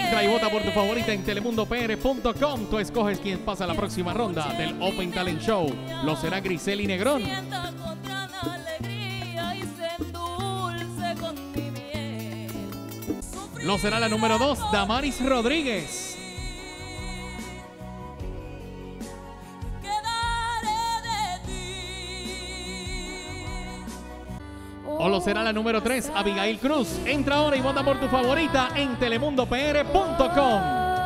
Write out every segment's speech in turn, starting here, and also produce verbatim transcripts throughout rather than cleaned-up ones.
Entra y vota por tu favorita en telemundo p r punto com. Tú escoges quién pasa a la próxima ronda del Open Talent Show. Lo será Grisely Negrón. Lo será la número dos, Damaris Rodríguez. O lo será la número tres, Abigail Cruz. Entra ahora y vota por tu favorita en telemundo p r punto com.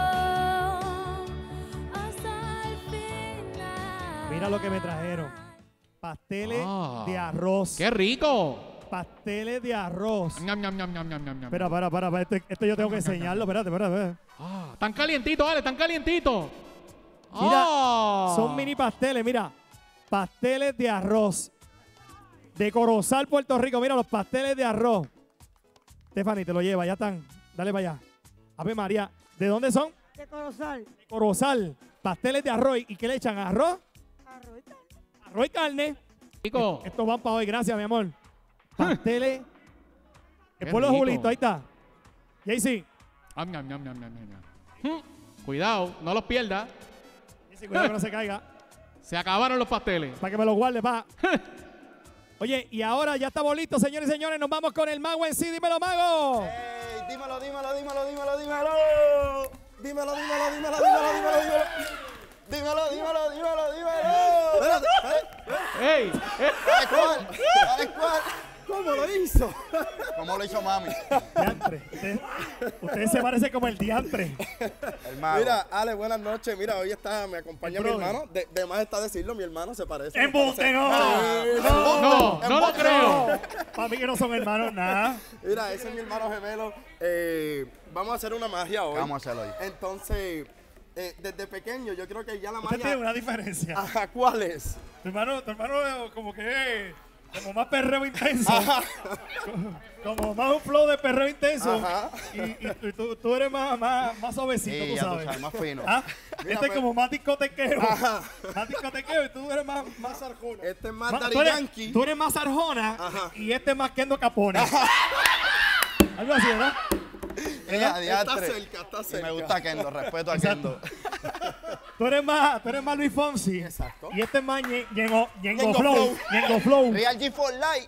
Mira lo que me trajeron. Pasteles Ah, de arroz. ¡Qué rico! Pasteles de arroz. Ñam, ñam, ñam, ñam, ñam, ñam. Espera, para, para, para. Esto, esto yo tengo que enseñarlo. Espérate, espérate, espérate. Ah, tan calientito, Ale, tan calientito. Mira, Ah. son mini pasteles, mira. Pasteles de arroz. De Corozal, Puerto Rico. Mira los pasteles de arroz. Stephanie, te lo lleva, ya están. Dale para allá. Ave María. ¿De dónde son? De Corozal. De Corozal. Pasteles de arroz. ¿Y qué le echan? ¿Arroz? Arroz y carne. Arroz y carne. Rico. Estos van para hoy, gracias, mi amor. Pasteles. Qué El pueblo de rico. Julito, ahí está. Jaycee. Ah, ñam, ñam, ñam, ñam, ñam. Mm, Cuidado, no los pierdas. Jaycee, cuidado que no se caiga. Se acabaron los pasteles. Para que me lo guarde, pa. Oye, y ahora ya estamos listos, señores y señores. Nos vamos con el mago en sí. Dímelo, mago. Ey, dímelo, dímelo, dímelo, dímelo, dímelo. Dímelo, dímelo, dímelo, dímelo, dímelo, dímelo. Dímelo, dímelo, dímelo, dímelo. Espérate, ¡Ey! eh, ¿sabes cuál? ¿Sabes cuál? ¿Cómo lo hizo? ¿Cómo lo hizo mami? Diantre. Usted, usted se parece como el diantre. El mago. Mira, Ale, buenas noches. Mira, hoy está, me acompaña El mi brother. hermano. De, de más está decirlo, mi hermano se parece. ¡Embuste, me no! parece- No, no, no lo creo. Para mí que no son hermanos, nada. Mira, ese es mi hermano gemelo. Eh, vamos a hacer una magia hoy. Vamos a hacerlo hoy. Entonces, eh, desde pequeño, yo creo que ya la Usted tiene magia. una diferencia. Ajá, ¿cuál es? Tu hermano, tu hermano eh, como que como más perreo intenso. Ajá. Como, como más un flow de perreo intenso. Ajá. Y, y- y tú, tú eres más, más, más suavecito, Sí, tú ya tú sabes. sabes, más fino. ¿Ah? Mira, Este es pues. como más discotequeo. Ajá. Más discotequeo y tú eres más, más arjona. Este es más Ma- Daddy tú, eres, Yankee. tú eres más arjona Ajá. y este es más Kendo Capone. Algo así, ¿verdad? Mira, Está diantre. cerca, está Y cerca. me gusta Kendo, respeto a Exacto. Kendo. Tú eres más, tú eres más Luis Fonsi. Exacto. Y este es más Ñe- Ñengo, Ñengo Ñengo Flow. Flow. Ñengo Flow. Real G for Life.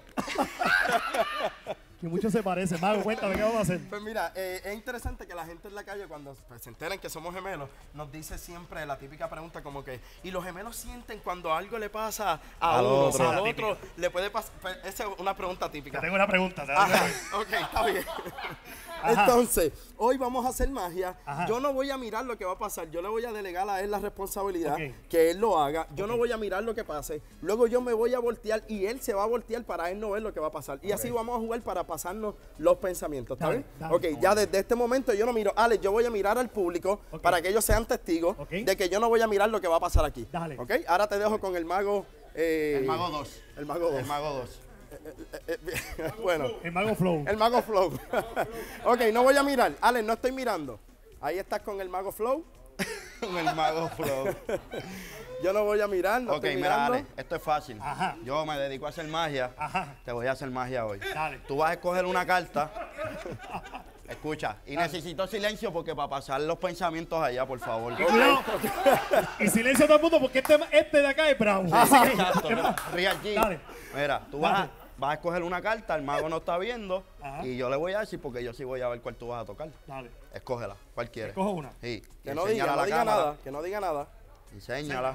Que mucho se parece. Mago, cuéntame, ¿qué vamos a hacer? Pues mira, eh, es interesante que la gente en la calle cuando pues, se enteran que somos gemelos, nos dice siempre la típica pregunta como que, ¿y los gemelos sienten cuando algo le pasa a Al uno? otro. Al La otro le puede pasar. Pues, esa es una pregunta Te típica. tengo una pregunta. te la Ajá, tengo. ok, está bien. Ajá. Entonces, hoy vamos a hacer magia. Ajá. Yo no voy a mirar lo que va a pasar. Yo le voy a delegar a él la responsabilidad, Ok. que él lo haga. Yo no voy a mirar lo que pase. Luego yo me voy a voltear y él se va a voltear para él no ver lo que va a pasar. Y así vamos a jugar para pasarnos los pensamientos. ¿Está Dale, bien? dale. ok, ya desde este momento yo no miro. Alex, yo voy a mirar al público Ok. para que ellos sean testigos Ok. de que yo no voy a mirar lo que va a pasar aquí. Dale. Ok, ahora te dejo con el mago. eh, El mago dos. El mago dos. El mago dos. bueno. El Mago Flow. El Mago Flow. Ok, no voy a mirar. Alex, no estoy mirando. Ahí estás con el Mago Flow. El mago flow. Yo no voy a mirar, no Ok, estoy mira, mirando. Ale, esto es fácil. Ajá. Yo me dedico a hacer magia. Ajá. Te voy a hacer magia hoy. Dale. Tú vas a escoger una carta. Escucha, y necesito silencio porque para pasar los pensamientos allá, por favor. Y cuidado. Y silencio a todo el mundo porque este, este de acá es bravo. Exacto. Real G. Dale. Mira, tú vas a, Dale. vas a escoger una carta, el mago no está viendo Ajá. y yo le voy a decir porque yo sí voy a ver cuál tú vas a tocar. Dale. Escógela, ¿cuál quieres? Escojo una. Sí. y Que no enséñala diga, a no la diga cámara. nada. Que no diga nada. Enséñala.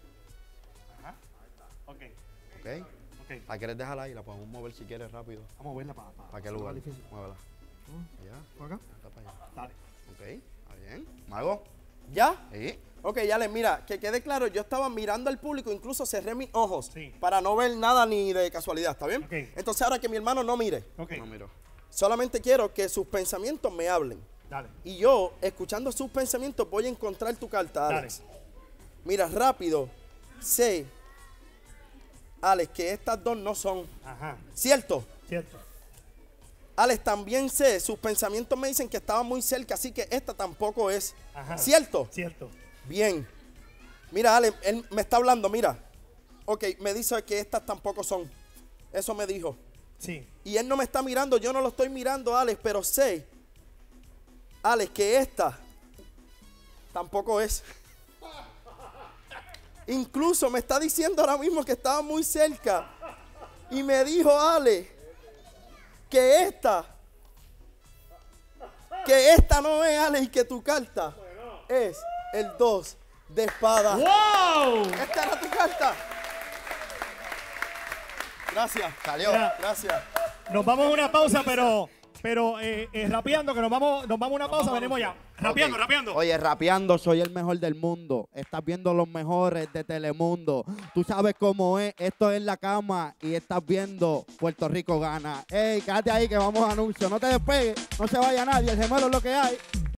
Ok. ¿Ok? Ok. ¿La quieres dejar ahí? La podemos mover si quieres rápido. Vamos a verla para. ¿Para qué lugar? Muévela. Allá. ¿Por acá? Está para allá. Dale. Ok, está bien. Mago. ¿Ya? Sí. Ok, Alex, mira, que quede claro, yo estaba mirando al público, incluso cerré mis ojos Sí. para no ver nada ni de casualidad, ¿está bien? Ok. Entonces ahora que mi hermano no mire, Ok. No miro. solamente quiero que sus pensamientos me hablen. Dale. Y yo, escuchando sus pensamientos, voy a encontrar tu carta, Alex. Mira, rápido, sé, Alex, que estas dos no son. Ajá. ¿Cierto? Cierto. Alex, también sé, sus pensamientos me dicen que estaba muy cerca, así que esta tampoco es. Ajá. ¿Cierto? Cierto. Bien. Mira, Alex, él me está hablando, mira. Ok, me dice que estas tampoco son. Eso me dijo. Sí. Y él no me está mirando, yo no lo estoy mirando, Alex, pero sé Alex, que esta tampoco es. Incluso me está diciendo ahora mismo que estaba muy cerca. Y me dijo, Ale, que esta, que esta no es, Ale, y que tu carta es el dos de espada. ¡Wow! Esta era tu carta. Gracias. Salió. Mira. Gracias. Nos vamos a una pausa, pero, pero eh, eh, rapeando, que nos vamos, nos vamos a una pausa, venimos ya. Rapeando, Ok. rapeando. Oye, rapeando, soy el mejor del mundo. Estás viendo los mejores de Telemundo. Tú sabes cómo es. Esto es la cama y estás viendo Puerto Rico gana. Ey, quédate ahí que vamos a anuncio. No te despegues, no se vaya nadie. El gemelo es lo que hay.